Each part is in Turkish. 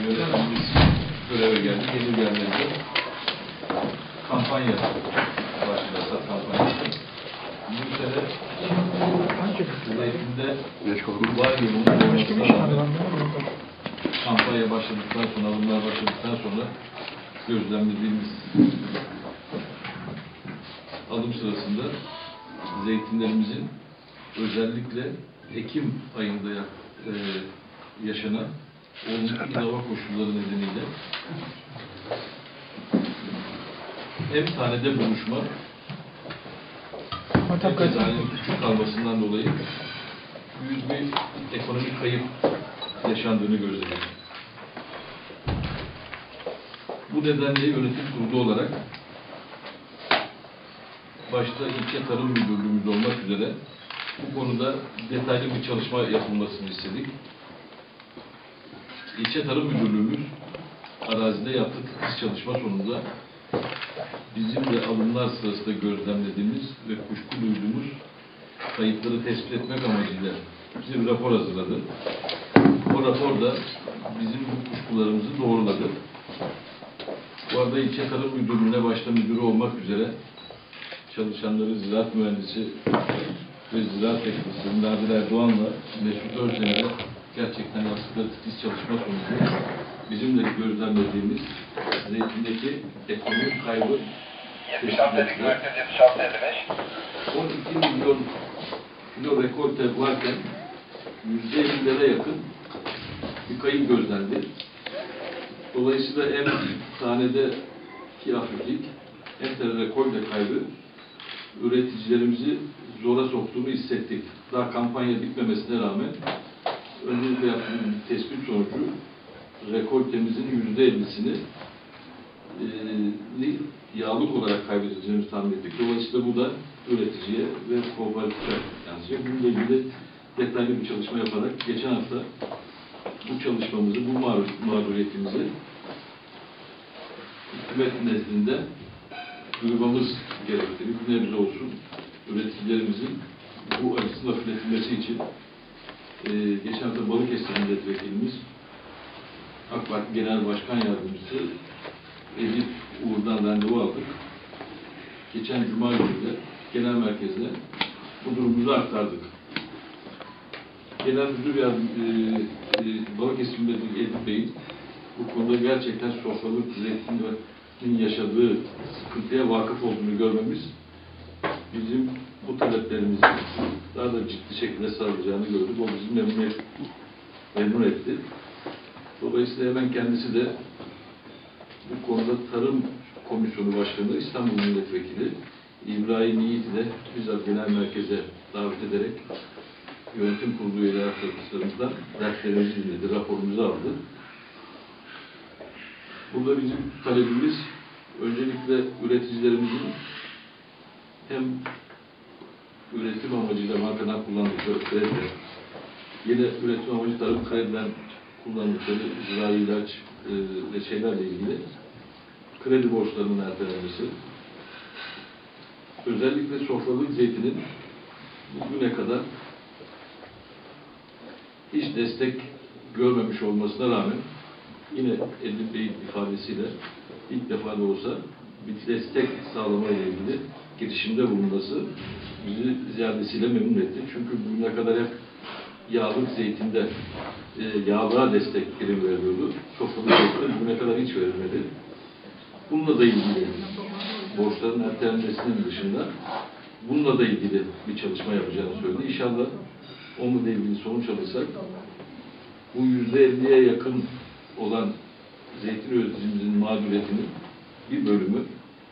Yönetimimiz göreve geldi. Yeni geldiğinde kampanya başladı. Kampanyası. Bu sene Zeytin'de Varyum'un kampanya başladıktan sonra, alımlar başladıktan sonra gözlemlediğimiz alım sırasında zeytinlerimizin özellikle Ekim ayında yaşanan olumsuz hava koşulları nedeniyle hem tanede buluşma hem de tanenin küçük kalmasından dolayı büyük bir ekonomik kayıp yaşandığını gözledik. Bu nedenle yönetim kurulu olarak başta ilçe tarım müdürlüğümüz olmak üzere bu konuda detaylı bir çalışma yapılmasını istedik. İlçe Tarım Müdürlüğümüz arazide yaptığı titiz çalışma sonunda bizim de alımlar sırasında gözlemlediğimiz ve kuşku duyduğumuz kayıpları tespit etmek amacıyla bize bir rapor hazırladı. O rapor da bizim bu kuşkularımızı doğruladı. Bu arada İlçe Tarım Müdürlüğü'ne başta müdürü olmak üzere çalışanları ziraat mühendisi ve ziraat teknisyeni Nadir Erdoğan'la Mesut Özdemir'e gerçekten yaptıkları titiz çalışma sonucu bizim de gözlemlediğimiz zeytindeki ekonomik kaybı 12 milyon kilo rekolte varken %50'lere yakın bir kayıp gözlendi. Dolayısıyla hem tanedeki hafiflik hem de rekolte kaybı üreticilerimizi zora soktuğunu hissettik. Daha kampanya bitmemesine rağmen öncelikle yaptığımız bir tespit sonucu rekoltemizin %50'sini yağlık olarak kaybedeceğimizi tahmin ettik. Dolayısıyla bu da üreticiye ve kooperatife yansıyacak. Bununla ilgili detaylı bir çalışma yaparak geçen hafta bu çalışmamızı, bu mağduriyetimizi hükümet nezdinde duyurmamız gerekli. Bir nebze olsun üreticilerimizin bu acısının hafifletilmesi için geçen hafta Balıkesir Milletvekilimiz AK Parti Genel Başkan Yardımcısı Edip Uğur'dan randevu aldık. Geçen Cuma günü de genel merkezde bu durumumuzu aktardık. Genel Müdür Balıkesir Milletvekili Edip Bey'in bu konuda gerçekten sofralık zeytinin yaşadığı sıkıntıya vakıf olduğunu görmemiz bizim bu taleplerimizi daha da ciddi şekilde sağlayacağını gördük. O bizi memnun etti. Dolayısıyla hemen kendisi de bu konuda Tarım Komisyonu Başkanı İstanbul Milletvekili İbrahim Yiğit'i de bizzat genel merkeze davet ederek yönetim kurulu üyeleri arkadaşlarımızdan dertlerimizi dinledi, raporumuzu aldı. Burada bizim talebimiz öncelikle üreticilerimizin hem üretim amacıyla bankadan kullandıkları krediler, yine üretim amacı tarım krediden kullandıkları zirai ilaç ve şeylerle ilgili kredi borçlarının ertelenmesi, özellikle sofralık zeytinin bugüne kadar hiç destek görmemiş olmasına rağmen yine Edip Bey'in ifadesiyle ilk defa da olsa bir destek sağlamayla ilgili girişimde bulunması bizi ziyadesiyle memnun etti. Çünkü bugüne kadar hep yağlık zeytinde yağlığa destek prim veriliyordu. Sofralık zeytinde bugüne kadar hiç verilmedi. Bununla da ilgili borçların ertelenmesinin dışında bununla da ilgili bir çalışma yapacağını söyledi. İnşallah onunla ilgili sonuç alırsak bu %50'ye yakın olan zeytin üreticimizin mağduriyetinin bir bölümü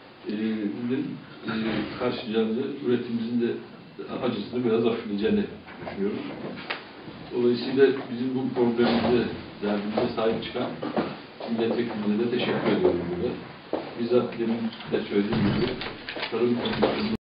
karşılayacağını, üretimimizin de acısını biraz hafifleyeceğini düşünüyoruz. Dolayısıyla bizim bu problemimize, derdimize sahip çıkan milletvekillerine de teşekkür ediyorum burada. Bizzat demin de söylediğim gibi Tarım Komisyonu